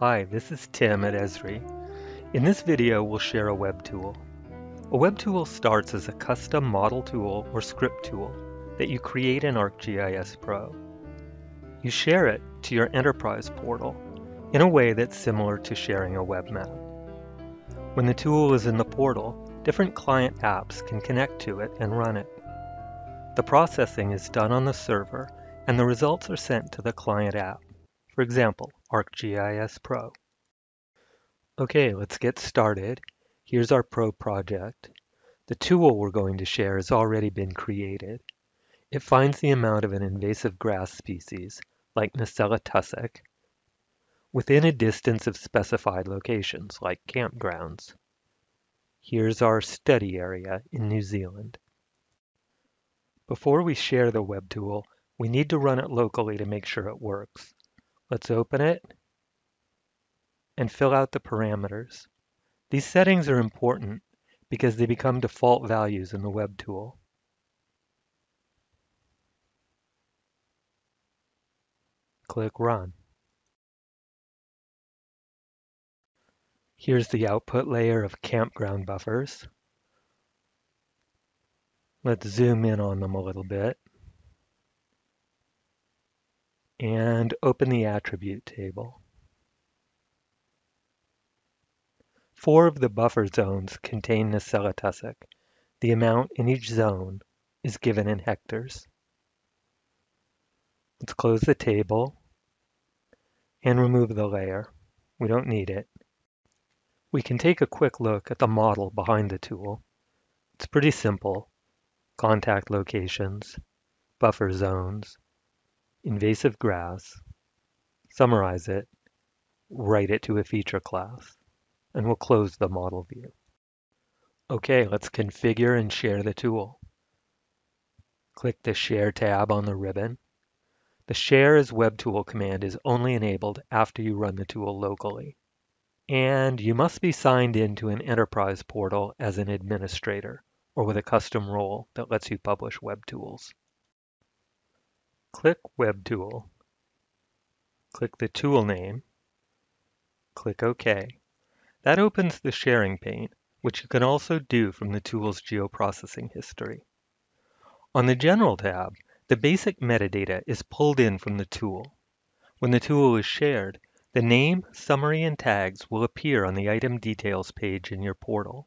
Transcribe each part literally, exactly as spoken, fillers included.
Hi, this is Tim at Esri. In this video, we'll share a web tool. A web tool starts as a custom model tool or script tool that you create in ArcGIS Pro. You share it to your enterprise portal in a way that's similar to sharing a web map. When the tool is in the portal, different client apps can connect to it and run it. The processing is done on the server, and the results are sent to the client app. For example, ArcGIS Pro. Okay, let's get started. Here's our Pro project. The tool we're going to share has already been created. It finds the amount of an invasive grass species, like Nacella tussock, within a distance of specified locations, like campgrounds. Here's our study area in New Zealand. Before we share the web tool, we need to run it locally to make sure it works. Let's open it and fill out the parameters. These settings are important because they become default values in the web tool. Click Run. Here's the output layer of campground buffers. Let's zoom in on them a little bit and open the attribute table. Four of the buffer zones contain Nacella tussock. The amount in each zone is given in hectares. Let's close the table and remove the layer. We don't need it. We can take a quick look at the model behind the tool. It's pretty simple. Contact locations, buffer zones, invasive grass, summarize it, write it to a feature class, and we'll close the model view. Okay, let's configure and share the tool. Click the Share tab on the ribbon. The Share as Web Tool command is only enabled after you run the tool locally. And you must be signed into an enterprise portal as an administrator or with a custom role that lets you publish web tools. Click Web Tool. Click the tool name. Click OK. That opens the sharing pane, which you can also do from the tool's geoprocessing history. On the General tab, the basic metadata is pulled in from the tool. When the tool is shared, the name, summary, and tags will appear on the item details page in your portal.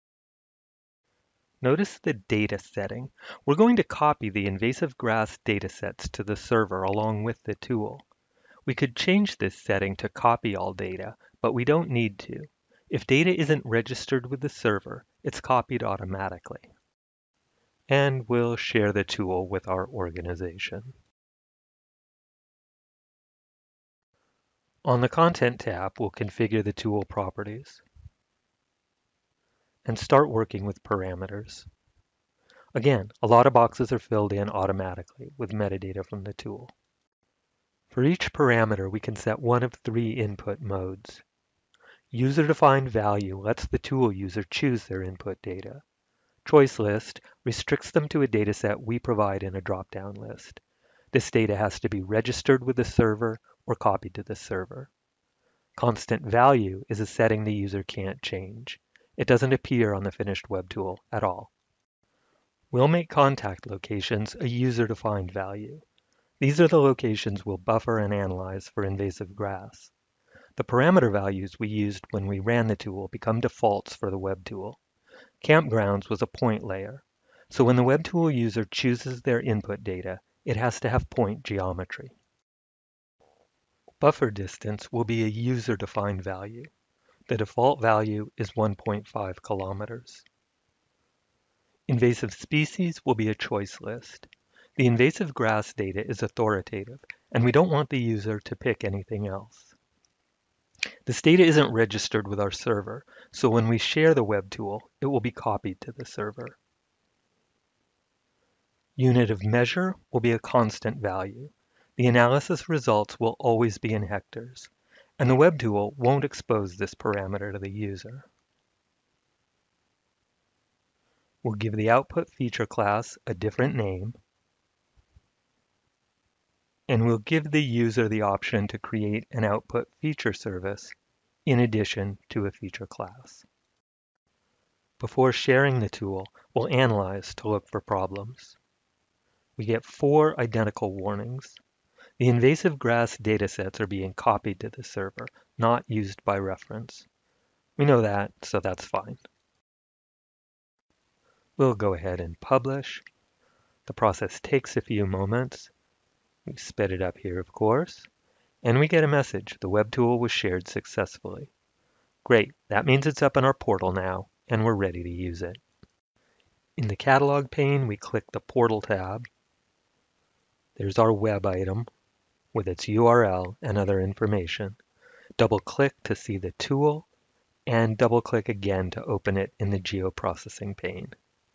Notice the data setting. We're going to copy the invasive grass datasets to the server along with the tool. We could change this setting to copy all data, but we don't need to. If data isn't registered with the server, it's copied automatically. And we'll share the tool with our organization. On the Content tab, we'll configure the tool properties and start working with parameters. Again, a lot of boxes are filled in automatically with metadata from the tool. For each parameter, we can set one of three input modes. User-defined value lets the tool user choose their input data. Choice list restricts them to a dataset we provide in a drop-down list. This data has to be registered with the server or copied to the server. Constant value is a setting the user can't change. It doesn't appear on the finished web tool at all. We'll make contact locations a user-defined value. These are the locations we'll buffer and analyze for invasive grass. The parameter values we used when we ran the tool become defaults for the web tool. Campgrounds was a point layer, so when the web tool user chooses their input data, it has to have point geometry. Buffer distance will be a user-defined value. The default value is one point five kilometers. Invasive species will be a choice list. The invasive grass data is authoritative, and we don't want the user to pick anything else. This data isn't registered with our server, so when we share the web tool, it will be copied to the server. Unit of measure will be a constant value. The analysis results will always be in hectares, and the web tool won't expose this parameter to the user. We'll give the output feature class a different name and we'll give the user the option to create an output feature service in addition to a feature class. Before sharing the tool, we'll analyze to look for problems. We get four identical warnings. The invasive grass datasets are being copied to the server, not used by reference. We know that, so that's fine. We'll go ahead and publish. The process takes a few moments. We sped it up here, of course. And we get a message. The web tool was shared successfully. Great, that means it's up in our portal now, and we're ready to use it. In the catalog pane, we click the Portal tab. There's our web item with its U R L and other information. Double-click to see the tool, and double-click again to open it in the geoprocessing pane.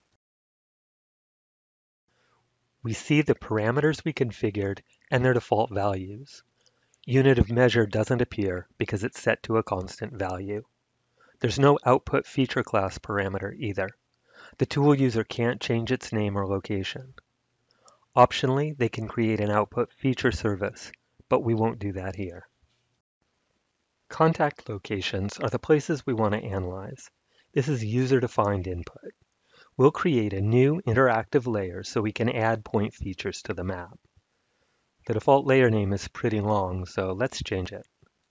We see the parameters we configured and their default values. Unit of measure doesn't appear because it's set to a constant value. There's no output feature class parameter either. The tool user can't change its name or location. Optionally, they can create an output feature service, but we won't do that here. Contact locations are the places we want to analyze. This is user-defined input. We'll create a new interactive layer so we can add point features to the map. The default layer name is pretty long, so let's change it.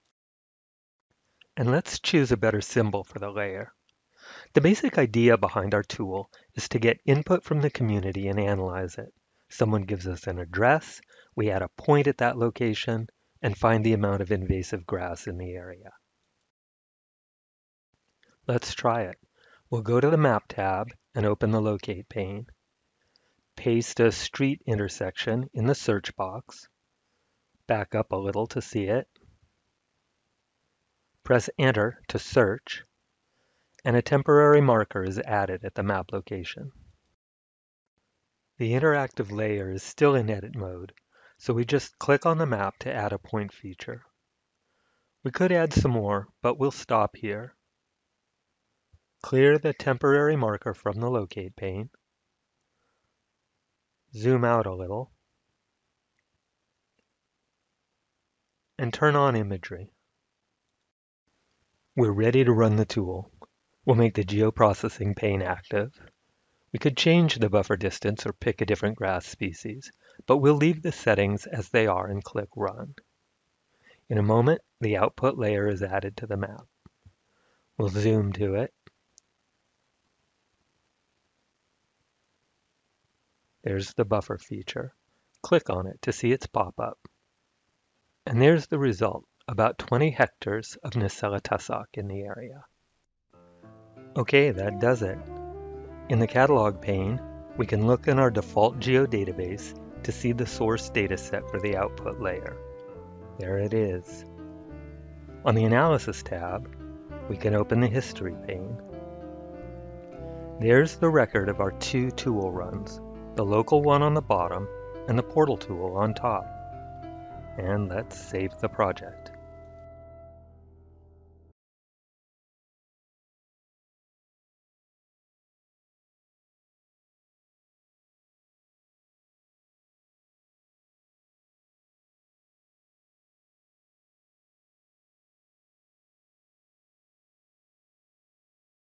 And let's choose a better symbol for the layer. The basic idea behind our tool is to get input from the community and analyze it. Someone gives us an address, we add a point at that location, and find the amount of invasive grass in the area. Let's try it. We'll go to the Map tab and open the Locate pane. Paste a street intersection in the search box. Back up a little to see it. Press Enter to search, and a temporary marker is added at the map location. The interactive layer is still in edit mode, so we just click on the map to add a point feature. We could add some more, but we'll stop here. Clear the temporary marker from the Locate pane. Zoom out a little. And turn on imagery. We're ready to run the tool. We'll make the geoprocessing pane active. We could change the buffer distance or pick a different grass species, but we'll leave the settings as they are and click Run. In a moment, the output layer is added to the map. We'll zoom to it. There's the buffer feature. Click on it to see its pop-up. And there's the result, about twenty hectares of Nacella tussock in the area. Okay, that does it. In the catalog pane, we can look in our default geodatabase to see the source dataset for the output layer. There it is. On the Analysis tab, we can open the History pane. There's the record of our two tool runs, the local one on the bottom and the portal tool on top. And let's save the project.